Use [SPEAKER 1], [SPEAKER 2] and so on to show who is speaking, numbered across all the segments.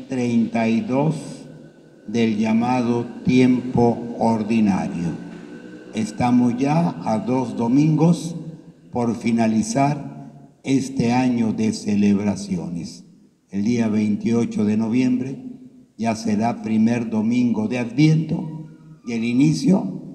[SPEAKER 1] 32 del llamado tiempo ordinario. Estamos ya a 2 domingos por finalizar este año de celebraciones. El día 28 de noviembre ya será primer domingo de Adviento y el inicio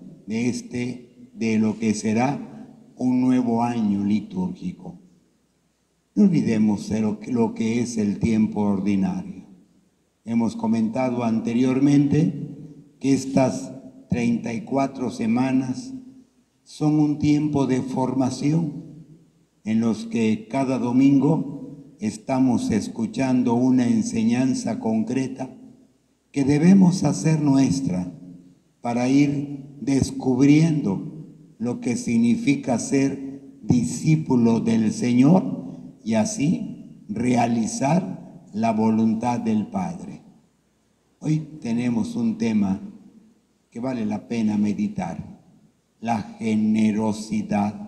[SPEAKER 1] de lo que será un nuevo año litúrgico. No olvidemos lo que es el tiempo ordinario. Hemos comentado anteriormente que estas 34 semanas son un tiempo de formación en los que cada domingo estamos escuchando una enseñanza concreta que debemos hacer nuestra para ir descubriendo lo que significa ser discípulo del Señor y así realizar la voluntad del Padre. Hoy tenemos un tema que vale la pena meditar: la generosidad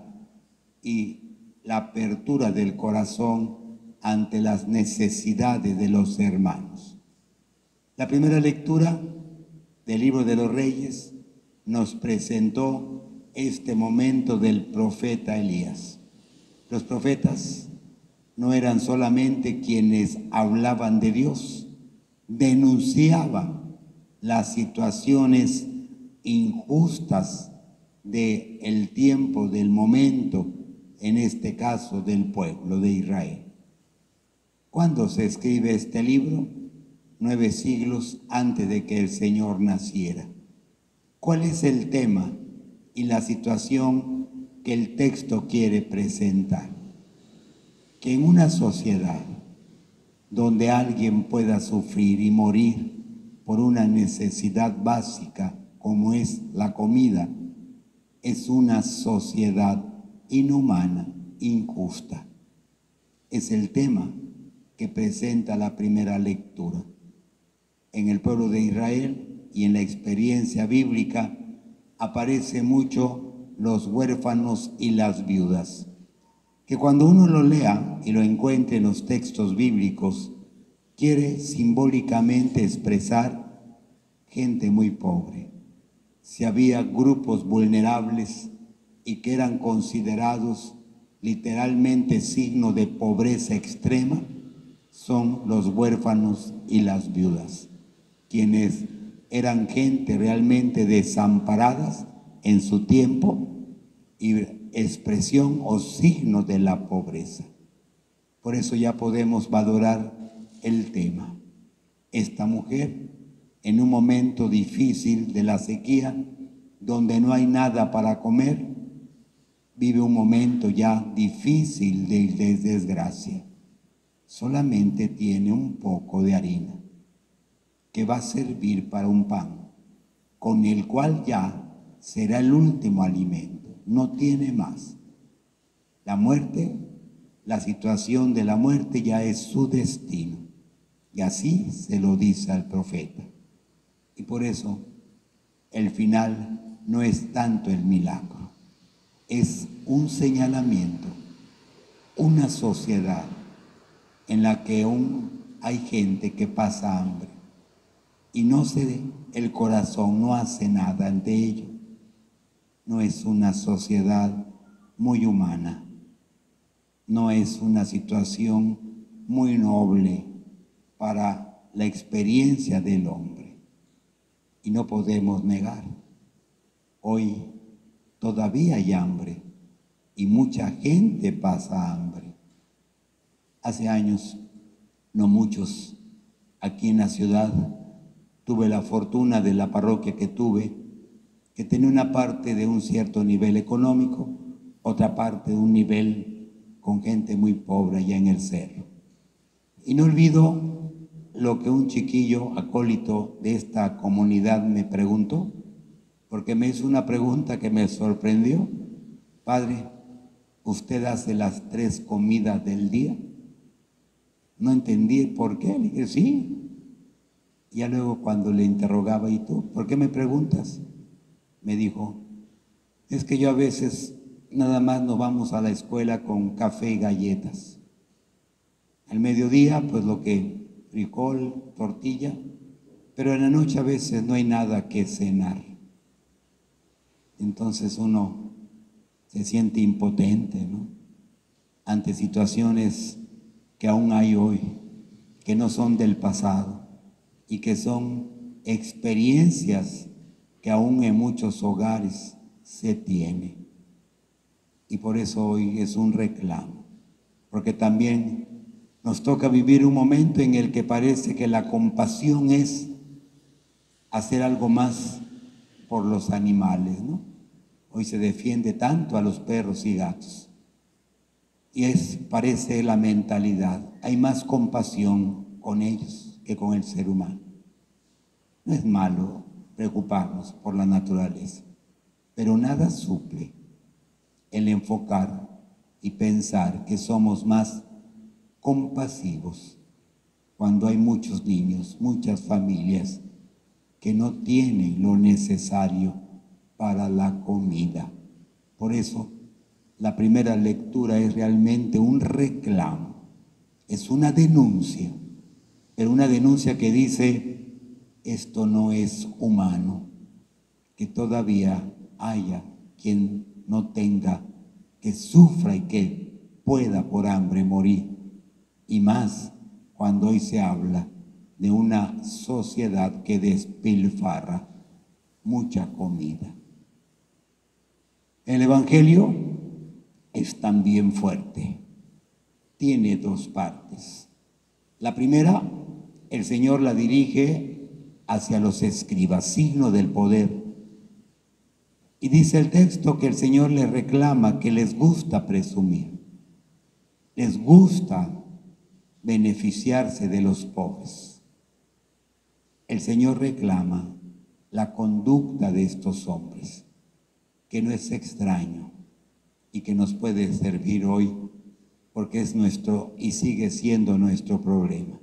[SPEAKER 1] y la apertura del corazón ante las necesidades de los hermanos. La primera lectura del Libro de los Reyes nos presentó este momento del profeta Elías. Los profetas no eran solamente quienes hablaban de Dios, denunciaban las situaciones injustas del tiempo, del momento, en este caso del pueblo de Israel. ¿Cuándo se escribe este libro? 9 siglos antes de que el Señor naciera. ¿Cuál es el tema y la situación que el texto quiere presentar? Que en una sociedad donde alguien pueda sufrir y morir por una necesidad básica como es la comida, es una sociedad inhumana, injusta. Es el tema que presenta la primera lectura. En el pueblo de Israel y en la experiencia bíblica aparecen mucho los huérfanos y las viudas, que cuando uno lo lea y lo encuentre en los textos bíblicos, quiere simbólicamente expresar gente muy pobre. Si había grupos vulnerables y que eran considerados literalmente signo de pobreza extrema, son los huérfanos y las viudas, quienes eran gente realmente desamparadas en su tiempo y expresión o signo de la pobreza. Por eso ya podemos valorar el tema. Esta mujer, en un momento difícil de la sequía, donde no hay nada para comer, vive un momento ya difícil de desgracia. Solamente tiene un poco de harina que va a servir para un pan, con el cual ya será el último alimento. No tiene más. La muerte, la situación de la muerte ya es su destino. Y así se lo dice al profeta. Y por eso el final no es tanto el milagro, es un señalamiento, una sociedad en la que aún hay gente que pasa hambre y el corazón no hace nada ante ello. No es una sociedad muy humana, no es una situación muy noble para la experiencia del hombre. Y no podemos negar, hoy todavía hay hambre y mucha gente pasa hambre. Hace años, no muchos, aquí en la ciudad, tuve la fortuna de la parroquia que tuve, que tenía una parte de un cierto nivel económico, otra parte de un nivel con gente muy pobre allá en el cerro. Y no olvido lo que un chiquillo acólito de esta comunidad me preguntó, porque me hizo una pregunta que me sorprendió. Padre, ¿usted hace las 3 comidas del día? No entendí por qué. Le dije, sí. Y ya luego cuando le interrogaba, ¿y tú? ¿Por qué me preguntas? Me dijo, es que yo a veces nada más nos vamos a la escuela con café y galletas. Al mediodía, pues lo que frijol, tortilla, pero en la noche a veces no hay nada que cenar. Entonces uno se siente impotente, ¿no? Ante situaciones que aún hay hoy, que no son del pasado y que son experiencias que aún en muchos hogares se tienen. Y por eso hoy es un reclamo, porque también nos toca vivir un momento en el que parece que la compasión es hacer algo más por los animales, ¿no? Hoy se defiende tanto a los perros y gatos. Y parece la mentalidad. Hay más compasión con ellos que con el ser humano. No es malo preocuparnos por la naturaleza, pero nada suple el enfocar y pensar que somos más compasivos cuando hay muchos niños, muchas familias que no tienen lo necesario para la comida. Por eso, la primera lectura es realmente un reclamo, es una denuncia, pero una denuncia que dice, esto no es humano, que todavía haya quien no tenga, que sufra y que pueda por hambre morir. Y más cuando hoy se habla de una sociedad que despilfarra mucha comida. El Evangelio es también fuerte. Tiene dos partes. La primera, el Señor la dirige hacia los escribas, signo del poder. Y dice el texto que el Señor les reclama que les gusta presumir, les gusta beneficiarse de los pobres. El Señor reclama la conducta de estos hombres, que no es extraño y que nos puede servir hoy porque es nuestro y sigue siendo nuestro problema.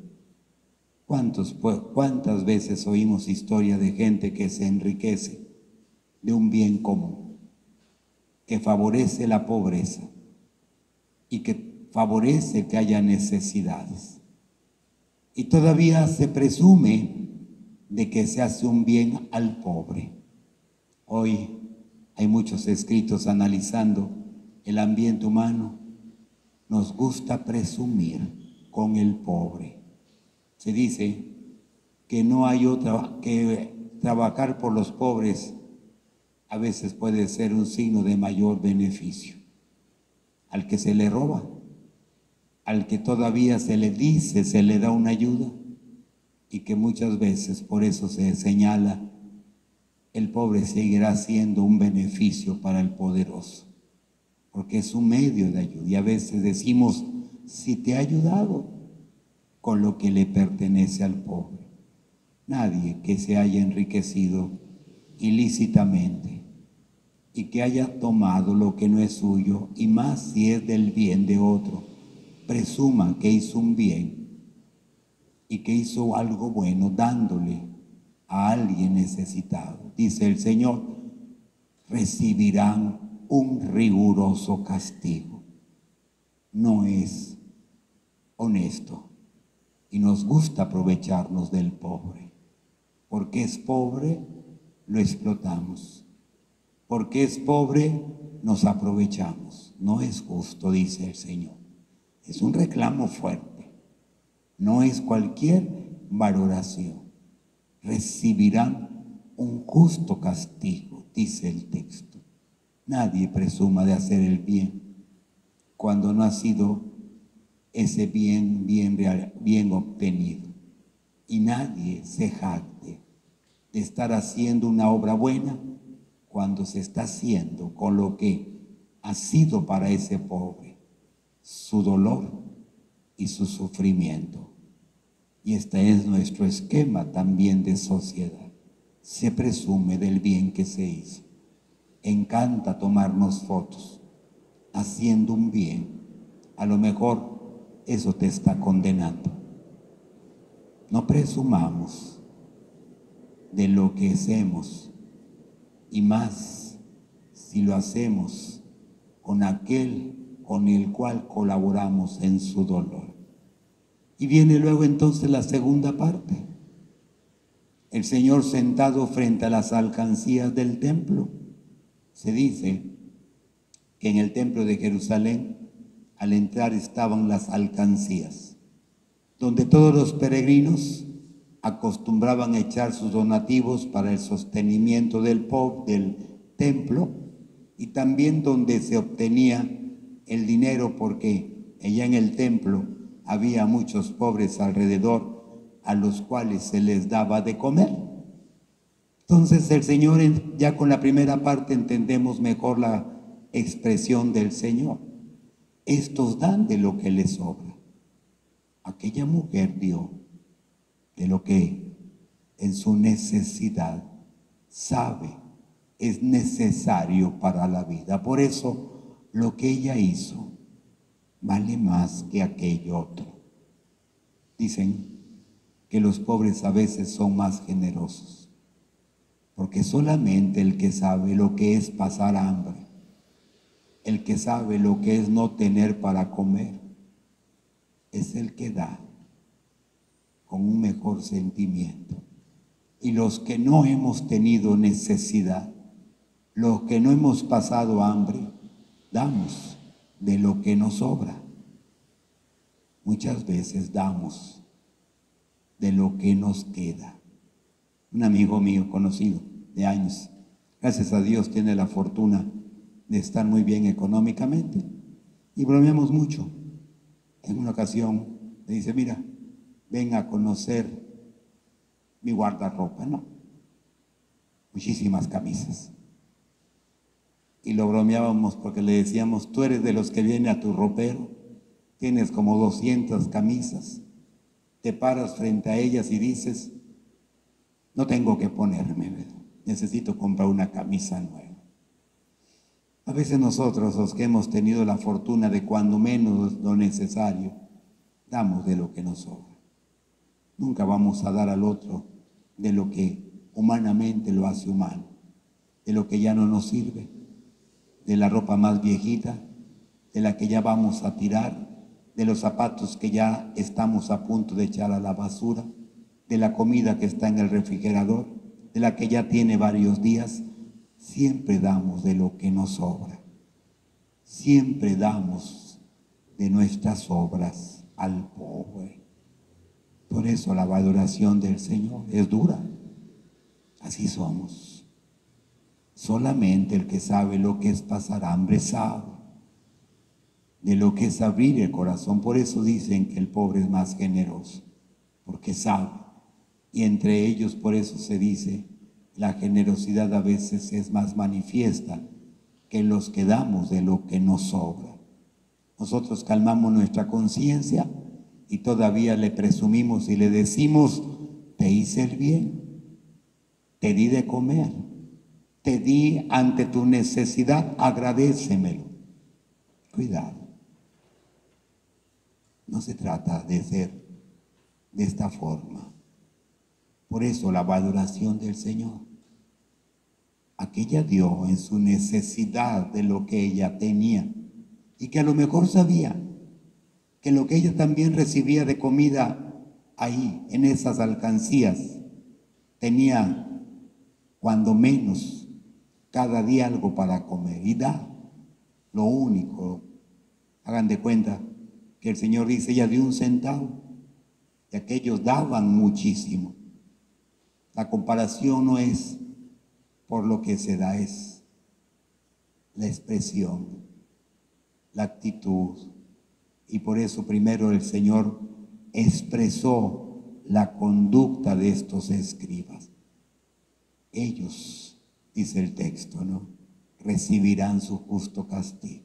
[SPEAKER 1] ¿Cuántas veces oímos historia de gente que se enriquece de un bien común, que favorece la pobreza y que favorece que haya necesidades? Y todavía se presume de que se hace un bien al pobre. Hoy hay muchos escritos analizando el ambiente humano. Nos gusta presumir con el pobre. Se dice que no hay otra, que trabajar por los pobres a veces puede ser un signo de mayor beneficio. Al que se le roba, al que todavía se le dice, se le da una ayuda, y que muchas veces por eso se señala, el pobre seguirá siendo un beneficio para el poderoso, porque es un medio de ayuda. Y a veces decimos, si te ha ayudado con lo que le pertenece al pobre. Nadie que se haya enriquecido ilícitamente y que haya tomado lo que no es suyo, y más si es del bien de otro, presuma que hizo un bien y que hizo algo bueno dándole a alguien necesitado. Dice el Señor, recibirán un riguroso castigo. No es honesto y nos gusta aprovecharnos del pobre. Porque es pobre, lo explotamos. Porque es pobre, nos aprovechamos. No es justo, dice el Señor. Es un reclamo fuerte. No es cualquier valoración. Recibirán un justo castigo, dice el texto. Nadie presuma de hacer el bien cuando no ha sido ese bien obtenido. Y nadie se jacte de estar haciendo una obra buena cuando se está haciendo con lo que ha sido para ese pobre, su dolor y su sufrimiento. Y este es nuestro esquema también de sociedad. Se presume del bien que se hizo. Encanta tomarnos fotos haciendo un bien. A lo mejor eso te está condenando. No presumamos de lo que hacemos, y más si lo hacemos con aquel con el cual colaboramos en su dolor. Y viene luego entonces la segunda parte. El Señor sentado frente a las alcancías del templo. Se dice que en el templo de Jerusalén, al entrar estaban las alcancías, donde todos los peregrinos acostumbraban a echar sus donativos para el sostenimiento del templo, y también donde se obtenía el dinero, porque allá en el templo había muchos pobres alrededor a los cuales se les daba de comer. Entonces el Señor, ya con la primera parte entendemos mejor la expresión del Señor. Estos dan de lo que les sobra. Aquella mujer dio de lo que en su necesidad sabe es necesario para la vida. Por eso lo que ella hizo vale más que aquello otro. Dicen que los pobres a veces son más generosos, porque solamente el que sabe lo que es pasar hambre, el que sabe lo que es no tener para comer, es el que da con un mejor sentimiento. Y los que no hemos tenido necesidad, los que no hemos pasado hambre, damos de lo que nos sobra. Muchas veces damos de lo que nos queda. Un amigo mío conocido de años, gracias a Dios tiene la fortuna de estar muy bien económicamente, y bromeamos mucho. En una ocasión me dice: mira, ven a conocer mi guardarropa, ¿no? Muchísimas camisas. Y lo bromeábamos porque le decíamos: tú eres de los que viene a tu ropero, tienes como 200 camisas, te paras frente a ellas y dices: no tengo que ponerme, necesito comprar una camisa nueva. A veces nosotros, los que hemos tenido la fortuna de cuando menos lo necesario, damos de lo que nos sobra. Nunca vamos a dar al otro de lo que humanamente lo hace humano, de lo que ya no nos sirve, de la ropa más viejita, de la que ya vamos a tirar, de los zapatos que ya estamos a punto de echar a la basura, de la comida que está en el refrigerador, de la que ya tiene varios días. Siempre damos de lo que nos sobra. Siempre damos de nuestras obras al pobre. Por eso la valoración del Señor es dura. Así somos. Solamente el que sabe lo que es pasar hambre sabe de lo que es abrir el corazón. Por eso dicen que el pobre es más generoso, porque sabe. Y entre ellos, por eso se dice, la generosidad a veces es más manifiesta que los que damos de lo que nos sobra. Nosotros calmamos nuestra conciencia y todavía le presumimos y le decimos: te hice el bien, te di de comer, te di ante tu necesidad, agradécemelo. Cuidado. No se trata de ser de esta forma. Por eso la valoración del Señor. Aquella dio en su necesidad de lo que ella tenía, y que a lo mejor sabía que lo que ella también recibía de comida ahí, en esas alcancías, tenía cuando menos cada día algo para comer, y da lo único. Hagan de cuenta que el Señor dice: ella dio 1 centavo, y aquellos daban muchísimo. La comparación no es por lo que se da, es la expresión, la actitud. Y por eso primero el Señor expresó la conducta de estos escribas. Ellos, dice el texto, ¿no?, recibirán su justo castigo.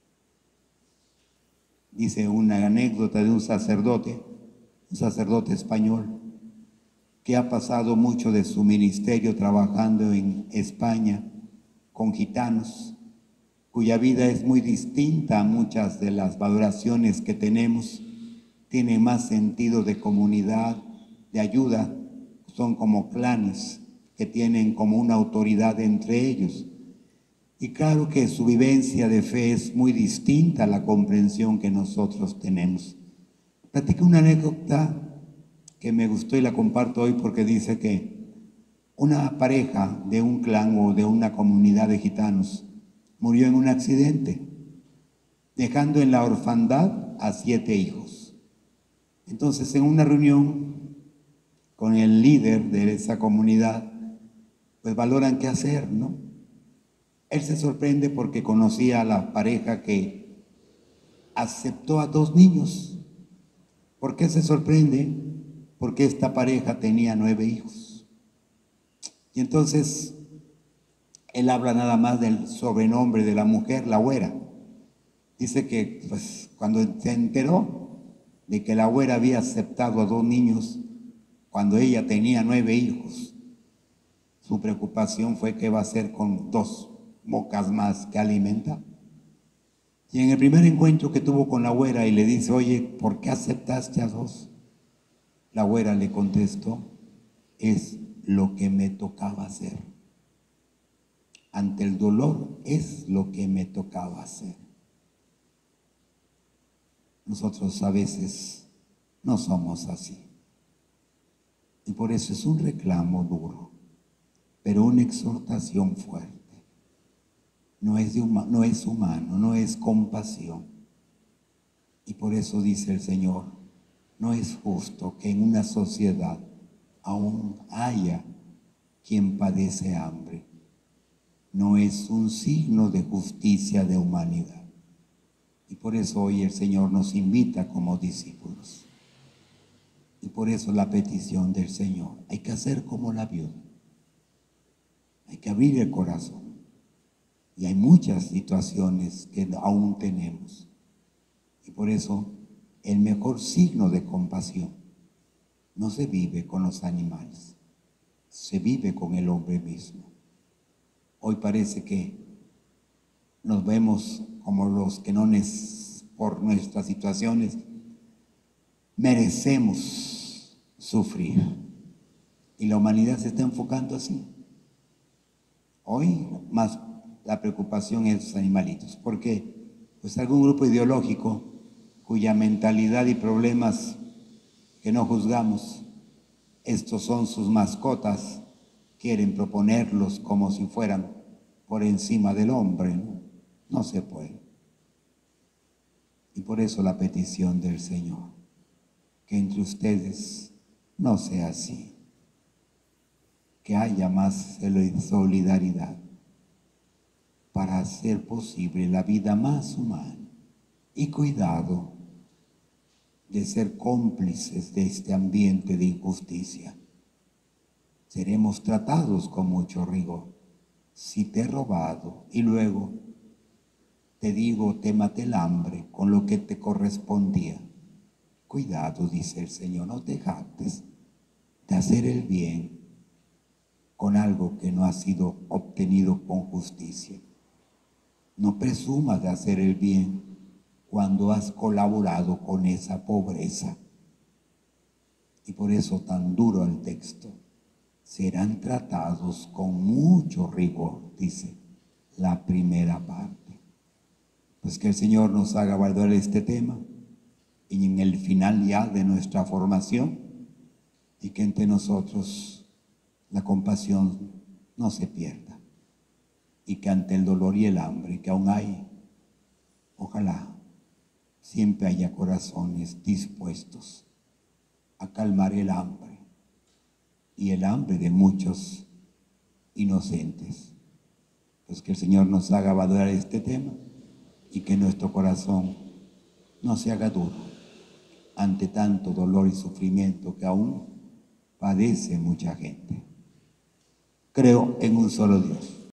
[SPEAKER 1] Dice una anécdota de un sacerdote español, que ha pasado mucho de su ministerio trabajando en España con gitanos, cuya vida es muy distinta a muchas de las valoraciones que tenemos. Tiene más sentido de comunidad, de ayuda. Son como clanes que tienen como una autoridad entre ellos. Y claro que su vivencia de fe es muy distinta a la comprensión que nosotros tenemos. Platico una anécdota que me gustó y la comparto hoy porque dice que una pareja de un clan o de una comunidad de gitanos murió en un accidente, dejando en la orfandad a 7 hijos. Entonces, en una reunión con el líder de esa comunidad, pues valoran qué hacer, ¿no? Él se sorprende porque conocía a la pareja que aceptó a 2 niños. ¿Por qué se sorprende? Porque esta pareja tenía 9 hijos. Y entonces él habla nada más del sobrenombre de la mujer, la güera. Dice que pues, cuando se enteró de que la güera había aceptado a 2 niños cuando ella tenía 9 hijos, su preocupación fue qué va a hacer con 2 bocas más que alimenta. Y en el primer encuentro que tuvo con la güera y le dice, oye, ¿por qué aceptaste a 2? La güera le contestó, es lo que me tocaba hacer. Ante el dolor es lo que me tocaba hacer. Nosotros a veces no somos así. Y por eso es un reclamo duro, pero una exhortación fuerte. No es humano, no es compasión. Y por eso dice el Señor, no es justo que en una sociedad aún haya quien padece hambre. No es un signo de justicia de humanidad. Y por eso hoy el Señor nos invita como discípulos. Y por eso la petición del Señor. Hay que hacer como la viuda. Hay que abrir el corazón. Y hay muchas situaciones que aún tenemos. Y por eso el mejor signo de compasión no se vive con los animales, se vive con el hombre mismo. Hoy parece que nos vemos como los que no por nuestras situaciones merecemos sufrir. Y la humanidad se está enfocando así. Hoy más la preocupación es los animalitos. ¿Por qué? Pues algún grupo ideológico cuya mentalidad y problemas que no juzgamos, estos son sus mascotas, quieren proponerlos como si fueran por encima del hombre, ¿no? No se puede. Y por eso la petición del Señor, que entre ustedes no sea así, que haya más solidaridad para hacer posible la vida más humana y cuidado de ser cómplices de este ambiente de injusticia. Seremos tratados con mucho rigor. Si te he robado y luego te digo, te maté el hambre con lo que te correspondía, cuidado, dice el Señor, no te jactes de hacer el bien con algo que no ha sido obtenido con justicia. No presumas de hacer el bien cuando has colaborado con esa pobreza. Y por eso tan duro el texto. Serán tratados con mucho rigor, dice la primera parte. Pues que el Señor nos haga valorar este tema y en el final ya de nuestra formación, y que entre nosotros la compasión no se pierda, y que ante el dolor y el hambre que aún hay, ojalá siempre haya corazones dispuestos a calmar el hambre y el hambre de muchos inocentes. Pues que el Señor nos haga valorar este tema y que nuestro corazón no se haga duro ante tanto dolor y sufrimiento que aún padece mucha gente. Creo en un solo Dios.